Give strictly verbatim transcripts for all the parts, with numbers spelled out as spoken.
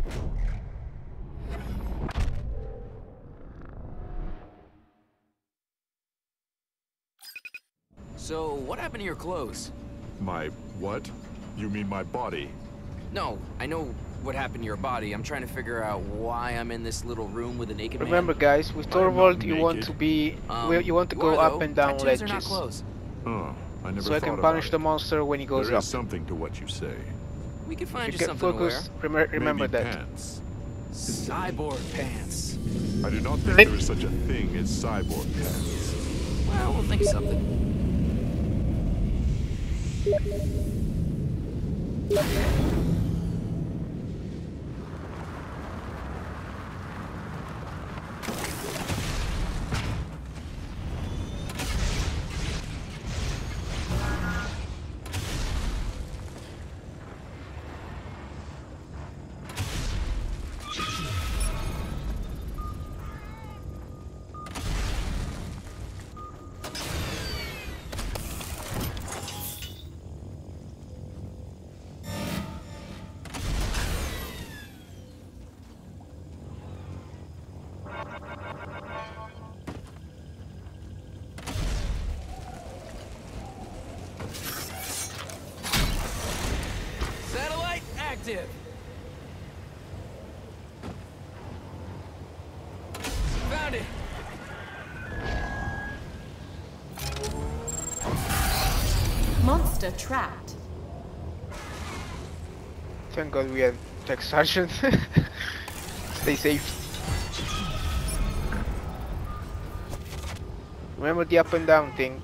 So, what happened to your clothes? My what? You mean my body? No, I know what happened to your body. I'm trying to figure out why I'm in this little room with a naked Remember, man. guys, with Torvald, you want to be, Um, you want to you go are, up though. and down Tattoos are not ledges, clothes. Oh, I never so I thought can about punish it. the monster when he goes There up. is something to what you say. We could find If you you get something focused, rem remember Maybe that. pants. to wear. Cyborg pants. I do not think there is such a thing as cyborg pants. Well, we'll think of something. Satellite active. Found it. Monster trapped. Thank God we have Tech Sergeant. Stay safe. Remember the up and down thing.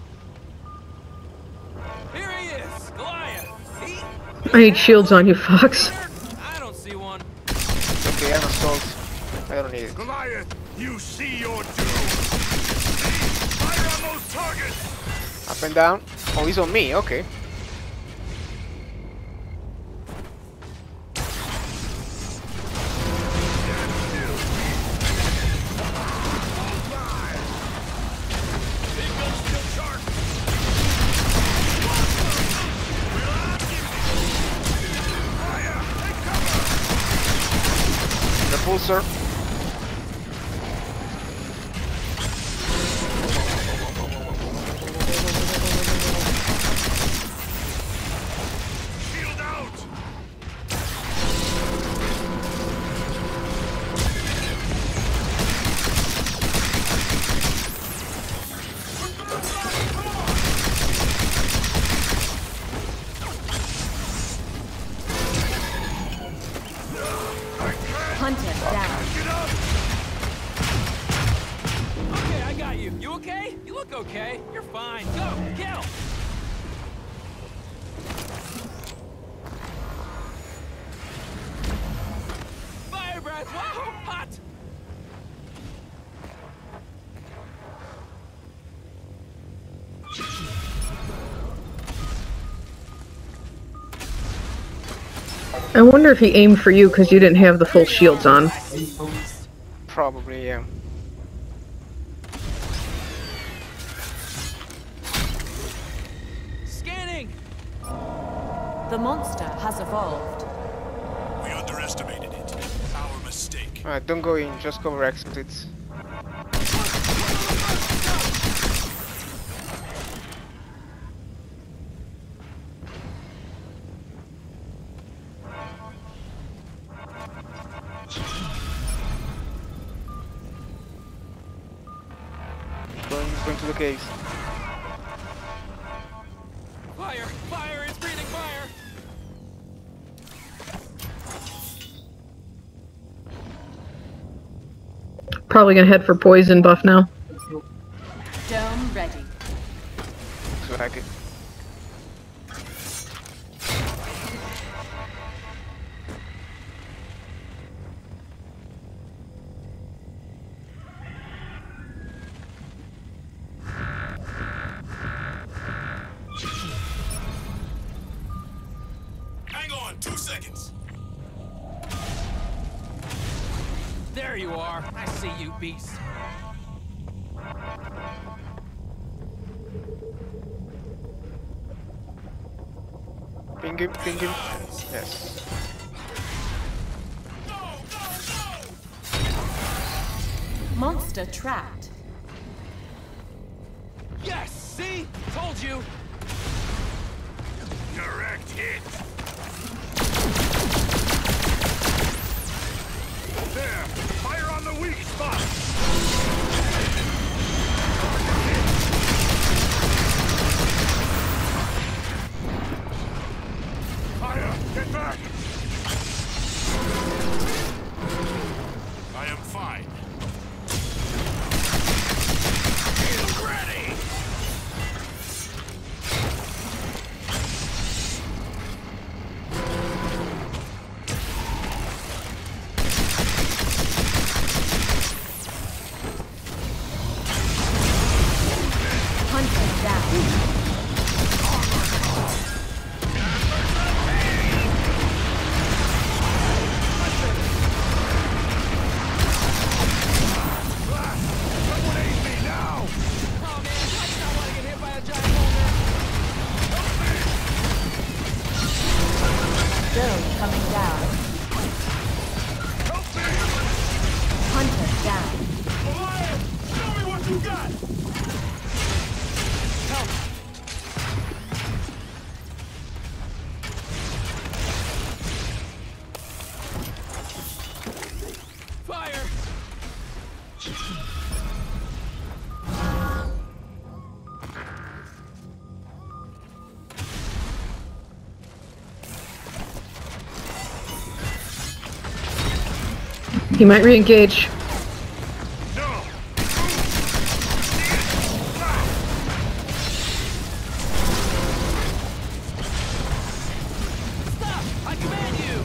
Here he is, Goliath. He... I need shields on you, Fox. I don't see one. Okay, I'm assault. I don't need it. Goliath, you see your doom. Fire on those targets. Up and down. Oh, he's on me. Okay. Repulsor. Shield out. Hunter down. Okay, I got you. You okay? You look okay. You're fine. Go, kill. Fire breath. Whoa, hot. I wonder if he aimed for you because you didn't have the full shields on. Probably, yeah. Scanning. The monster has evolved. We underestimated it. Our mistake. Alright, don't go in, just cover exits. Going, going to the caves. Fire, fire, it's breathing fire. Probably gonna head for poison buff now. Dome ready. Looks like it. Hang on, two seconds. There you are. I see you, beast. Ping him, ping him. Yes. Monster trapped. Yes! See? Told you! Direct hit. There! Fire on the weak spot! Fire! Get back! I am fine. Get ready! Hunter down. Someone aid me now! Oh man, I do not want to get hit by a giant boulder! Dome coming down. Help me! Hunter down. Goliath! Show me what you got! Help! Fire! He might re-engage. No! Stop! I command you!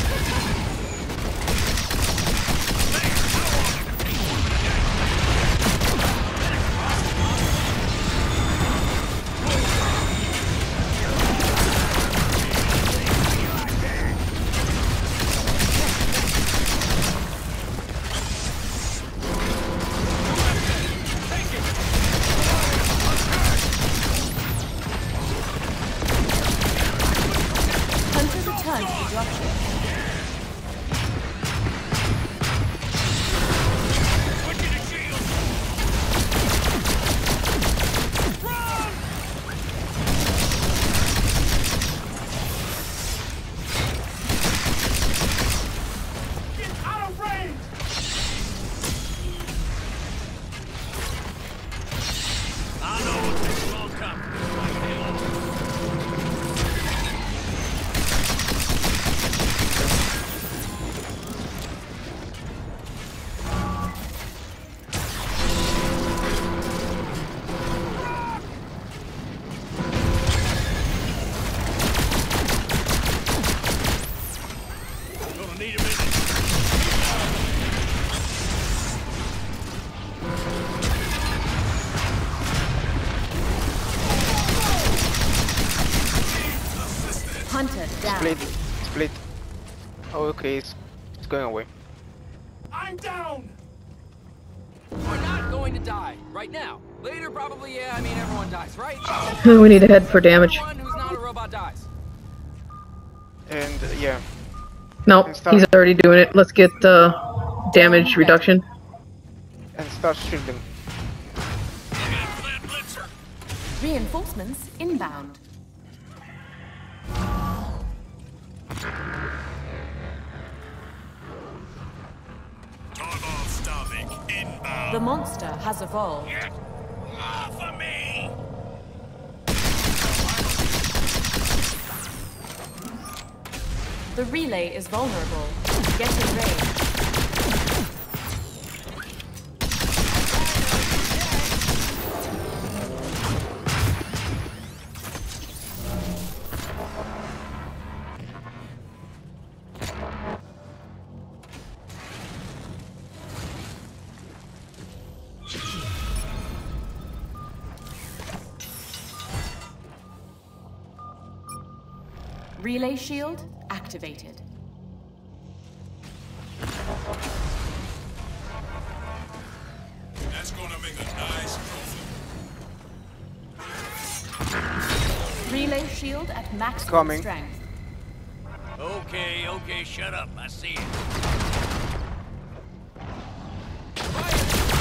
Hunter return to the dropship. Switching to shield! Get out of range! I know what this will come. Gonna need a minute. Hunter down. Split. Split. Oh, okay, it's, it's going away. I'm down! We're not going to die. Right now. Later, probably, yeah, I mean, everyone dies, right? We need to head for damage. Everyone who's not a robot dies. And uh, yeah, Nope, he's already doing it. Let's get the damage reduction. and start shielding. Reinforcements inbound. Tarkov Starvik, inbound! The monster has evolved. Get off of me! The relay is vulnerable. Get in range. Relay shield activated. That's gonna make a nice trophy. Relay shield at maximum Coming. strength. Okay, okay, shut up. I see it. Fire!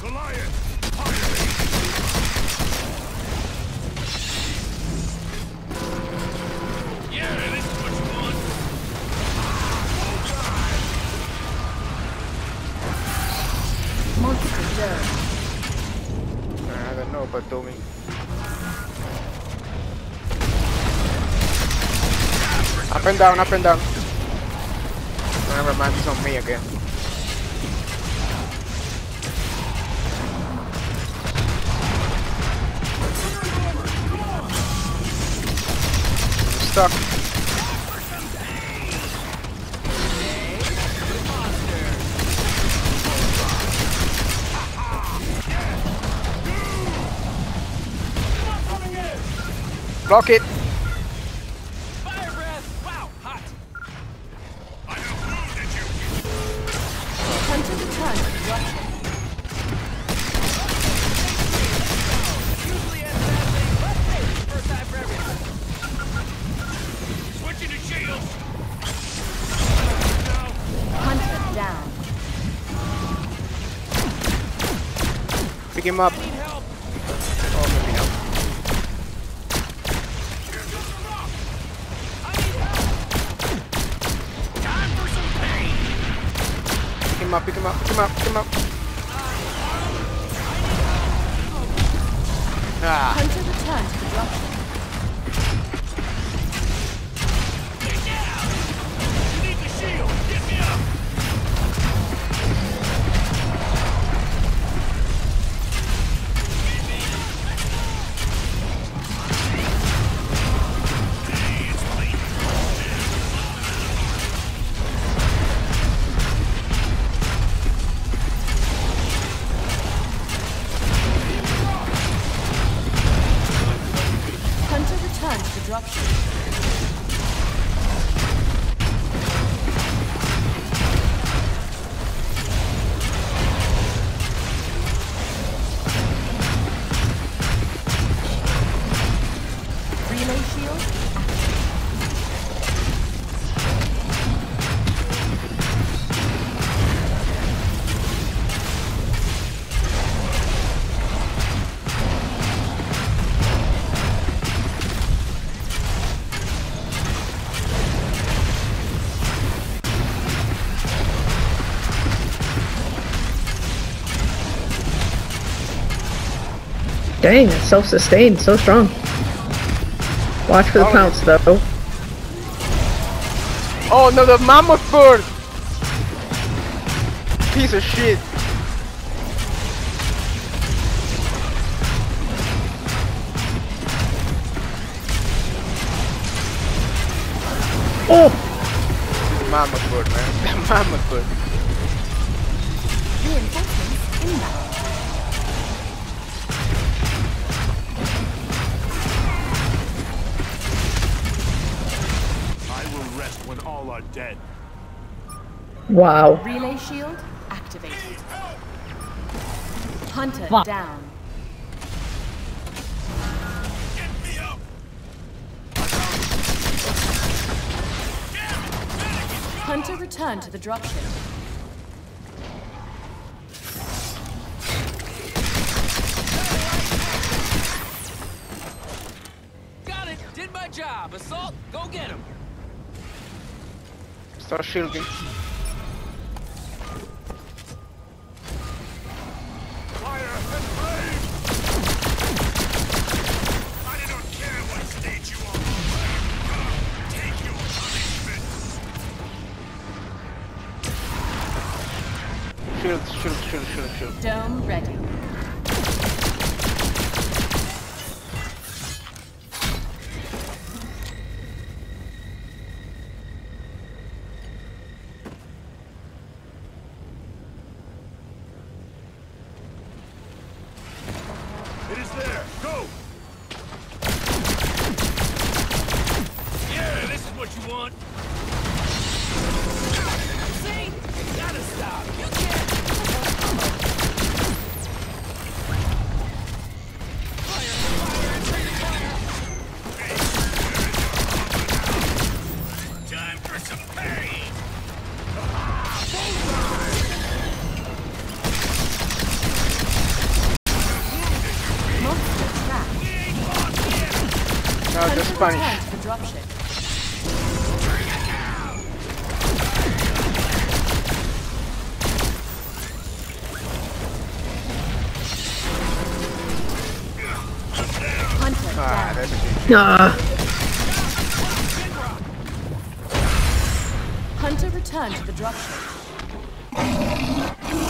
Goliath, fire me! Yeah, this is what you want. Monster zero. I don't know, but told me. Up and down, up and down. Never mind, he's on me again. Stuck. Block it. Fire breath! Wow, hot! I have wounded you. Hunter return to disruption. Usually ends badly, but hey, first time for everything. Switching to shields. Hunter down. Pick him up. Need help! Oh, maybe not. Time for some pain. Pick him up, pick him up, pick him up, pick him up. Ah, Hunter return to disruption. Get down. You need the shield. Get me up. Hunter return to disruption. Relay shield. Dang, it's self-sustained, so strong. Watch for the Oh. pounce, though. oh no, the mammoth bird! Piece of shit. Oh! Mammoth bird, man. Mammoth bird. Reinforcements inbound. I will rest when all are dead. Wow. Relay shield activated. Hunter Fuck. down. Get me up. Hunter return to the dropship. Got it! Did my job! Assault, go get him! Start shielding. Fire and flame. I do not care what state you are. Take your punishment. Shield, shield, shield, shield, shield. Dome ready. It is there. Go. Yeah, this is what you want. See? Gotta stop! You can't! Fire! Fire! Training fire! Time for some pain. Spanish. return to the dropship. Hunter Ah, down. that's okay. Ah, Hunter return to the dropship.